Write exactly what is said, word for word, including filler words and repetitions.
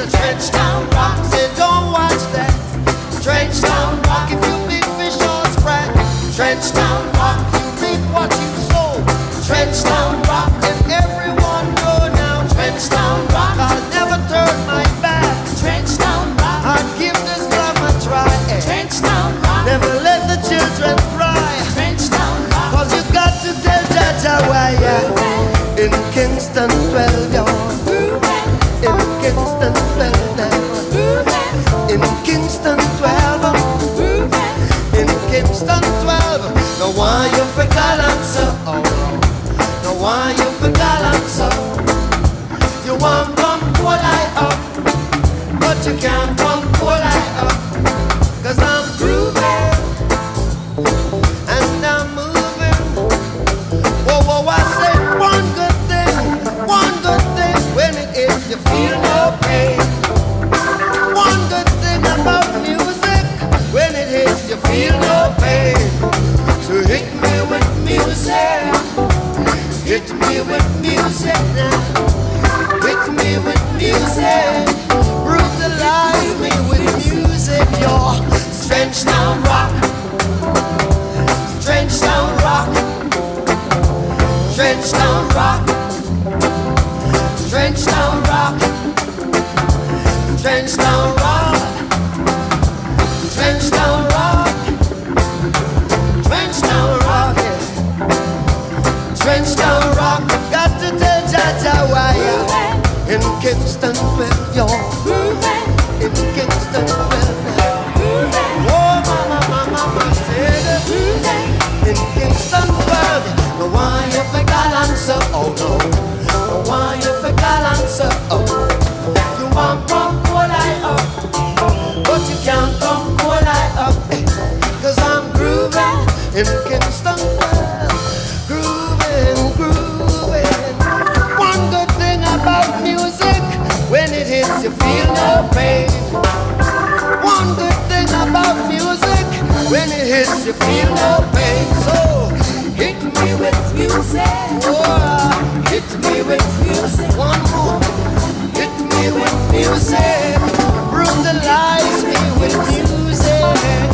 a trench town rock. Say don't watch that. Trench town rock. If you big fish or sprat. Trench town rock. You reap what you sow. Trench town rock. And everyone know now. Trench town rock. I'll never turn my back. Trench town rock. I'll give this love a try. Trench town rock. Never let the children cry. Trench town rock. Cause you got to tell Jaja why ya. In Kingston twelve, y'all. In Kingston twelve now. In Kingston twelve. In Kingston twelve. No why you for gallant oh. No why you for gallant so. You want come pull I up, but you can't come pull I up. Cause I'm grooving and I'm moving. Whoa, whoa, I say one good thing, one good thing. When it is you feel no pain. One good thing about music. When it hits you feel no pain. So hit me with music. Hit me with music now. Hit me with music. Brutalize me with music. Your Trench Town rock. Trench Town rock. Trench Town rock. Trench Town rock. Trench Town rock. Trench Town rock. Trench Town rock. Trench Town rock. Got to tell Jaja why ya. In Kingston twelve, y'all. In Kingston twelve. Oh, mama, mama, mama said in Kingston twelve. No why you for gallant so. Oh no. No why you for gallant so. Oh. You want come pull I up, but you can't come pull I up. Eh. Cause I'm grooving in Kingston twelve. Grooving, grooving. One good thing about music. When it hits you feel no pain. One good thing about music. When it hits you feel no pain. So hit me with music. Oh, hit me with music. One more. Hit me with music. Brutalize me with music.